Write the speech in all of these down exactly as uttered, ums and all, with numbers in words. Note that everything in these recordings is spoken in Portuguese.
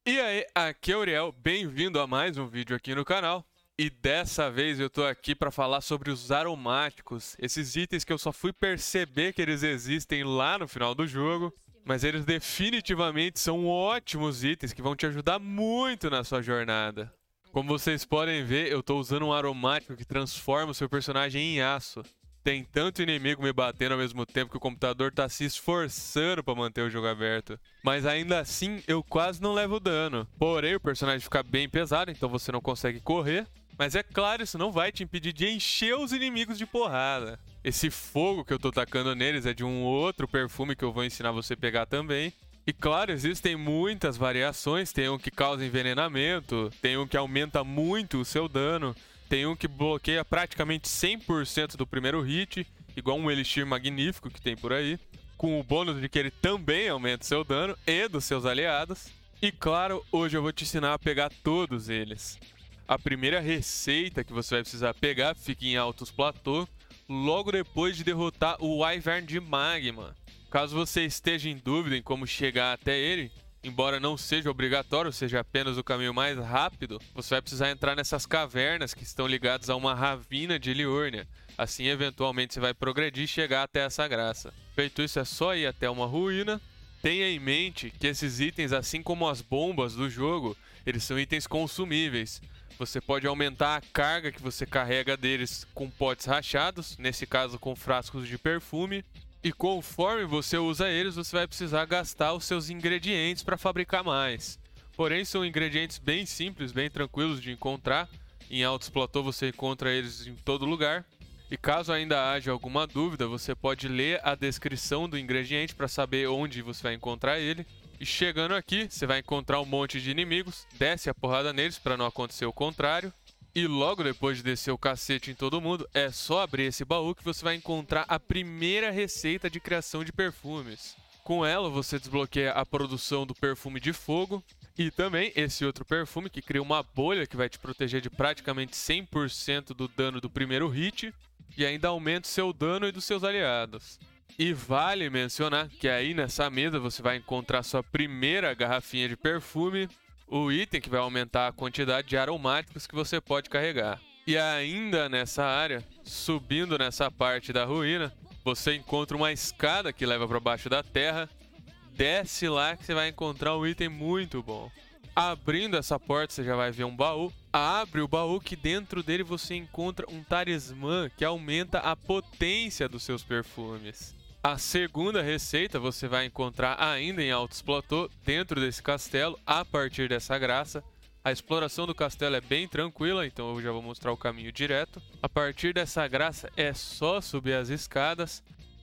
E aí, aqui é o Uriel, bem-vindo a mais um vídeo aqui no canal. E dessa vez eu tô aqui para falar sobre os aromáticos, esses itens que eu só fui perceber que eles existem lá no final do jogo, mas eles definitivamente são ótimos itens que vão te ajudar muito na sua jornada. Como vocês podem ver, eu tô usando um aromático que transforma o seu personagem em aço. Tem tanto inimigo me batendo ao mesmo tempo que o computador tá se esforçando para manter o jogo aberto. Mas ainda assim, eu quase não levo dano. Porém, o personagem fica bem pesado, então você não consegue correr. Mas é claro, isso não vai te impedir de encher os inimigos de porrada. Esse fogo que eu tô tacando neles é de um outro perfume que eu vou ensinar você a pegar também. E claro, existem muitas variações. Tem um que causa envenenamento, tem um que aumenta muito o seu dano, tem um que bloqueia praticamente cem por cento do primeiro hit, igual um Elixir Magnífico que tem por aí, com o bônus de que ele também aumenta seu dano e dos seus aliados. E claro, hoje eu vou te ensinar a pegar todos eles. A primeira receita que você vai precisar pegar fica em Altos Platô, logo depois de derrotar o Wyvern de Magma. Caso você esteja em dúvida em como chegar até ele, embora não seja obrigatório, seja apenas o caminho mais rápido, você vai precisar entrar nessas cavernas que estão ligadas a uma ravina de Liurnia. Assim, eventualmente, você vai progredir e chegar até essa graça. Feito isso, é só ir até uma ruína. Tenha em mente que esses itens, assim como as bombas do jogo, eles são itens consumíveis. Você pode aumentar a carga que você carrega deles com potes rachados, nesse caso com frascos de perfume. E conforme você usa eles, você vai precisar gastar os seus ingredientes para fabricar mais. Porém, são ingredientes bem simples, bem tranquilos de encontrar. Em Altos Platô você encontra eles em todo lugar. E caso ainda haja alguma dúvida, você pode ler a descrição do ingrediente para saber onde você vai encontrar ele. E chegando aqui, você vai encontrar um monte de inimigos, desce a porrada neles para não acontecer o contrário. E logo depois de descer o cacete em todo mundo, é só abrir esse baú que você vai encontrar a primeira receita de criação de perfumes. Com ela, você desbloqueia a produção do perfume de fogo e também esse outro perfume que cria uma bolha que vai te proteger de praticamente cem por cento do dano do primeiro hit e ainda aumenta o seu dano e dos seus aliados. E vale mencionar que aí nessa mesa você vai encontrar sua primeira garrafinha de perfume, o item que vai aumentar a quantidade de aromáticos que você pode carregar. E ainda nessa área, subindo nessa parte da ruína, você encontra uma escada que leva para baixo da terra. Desce lá que você vai encontrar um item muito bom. Abrindo essa porta, você já vai ver um baú. Abre o baú que dentro dele você encontra um talismã que aumenta a potência dos seus perfumes. A segunda receita você vai encontrar ainda em Altos Platô, dentro desse castelo, a partir dessa graça. A exploração do castelo é bem tranquila, então eu já vou mostrar o caminho direto. A partir dessa graça é só subir as escadas.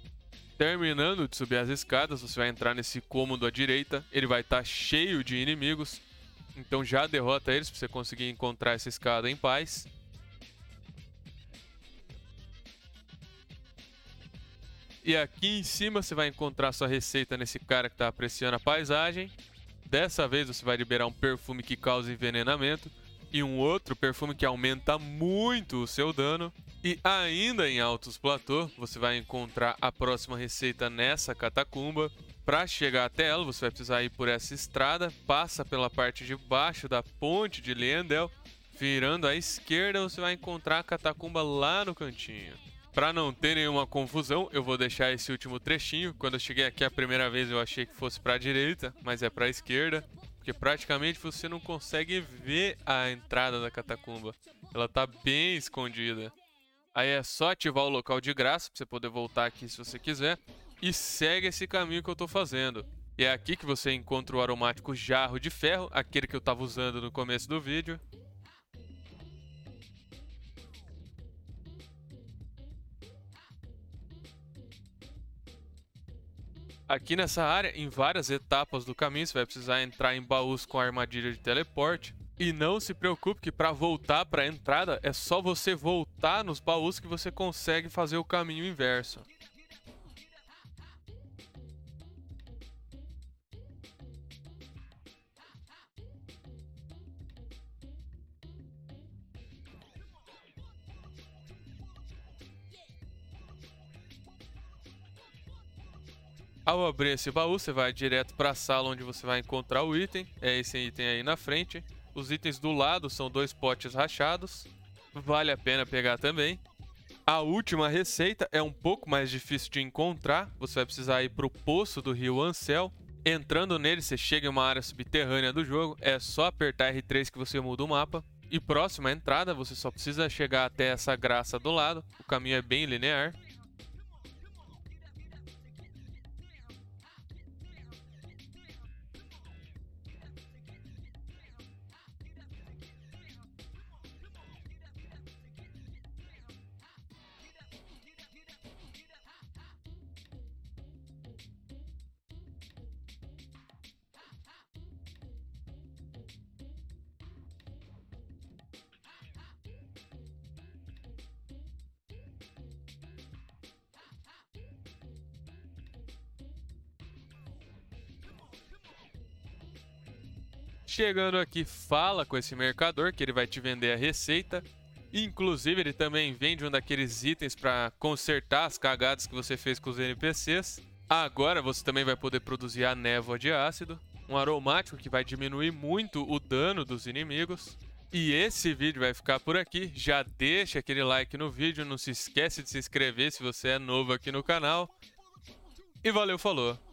Terminando de subir as escadas, você vai entrar nesse cômodo à direita. Ele vai estar cheio de inimigos, então já derrota eles para você conseguir encontrar essa escada em paz. E aqui em cima você vai encontrar sua receita nesse cara que está apreciando a paisagem. Dessa vez você vai liberar um perfume que causa envenenamento e um outro perfume que aumenta muito o seu dano. E ainda em Altos Platô, você vai encontrar a próxima receita nessa catacumba. Para chegar até ela, você vai precisar ir por essa estrada, passa pela parte de baixo da ponte de Leyndell. Virando à esquerda, você vai encontrar a catacumba lá no cantinho. Para não ter nenhuma confusão, eu vou deixar esse último trechinho. Quando eu cheguei aqui a primeira vez, eu achei que fosse para a direita, mas é para a esquerda. Porque praticamente você não consegue ver a entrada da catacumba. Ela tá bem escondida. Aí é só ativar o local de graça para você poder voltar aqui se você quiser. E segue esse caminho que eu tô fazendo. E é aqui que você encontra o aromático jarro de ferro, aquele que eu tava usando no começo do vídeo. Aqui nessa área, em várias etapas do caminho, você vai precisar entrar em baús com armadilha de teleporte. E não se preocupe que para voltar para a entrada, é só você voltar nos baús que você consegue fazer o caminho inverso. Ao abrir esse baú, você vai direto para a sala onde você vai encontrar o item. É esse item aí na frente. Os itens do lado são dois potes rachados. Vale a pena pegar também. A última receita é um pouco mais difícil de encontrar. Você vai precisar ir para o poço do rio Ancel. Entrando nele, você chega em uma área subterrânea do jogo. É só apertar R três que você muda o mapa. E próxima à entrada, você só precisa chegar até essa graça do lado. O caminho é bem linear. Chegando aqui, fala com esse mercador que ele vai te vender a receita. Inclusive, ele também vende um daqueles itens para consertar as cagadas que você fez com os N P Cs. Agora você também vai poder produzir a névoa de ácido, um aromático que vai diminuir muito o dano dos inimigos. E esse vídeo vai ficar por aqui. Já deixa aquele like no vídeo, não se esquece de se inscrever se você é novo aqui no canal. E valeu, falou!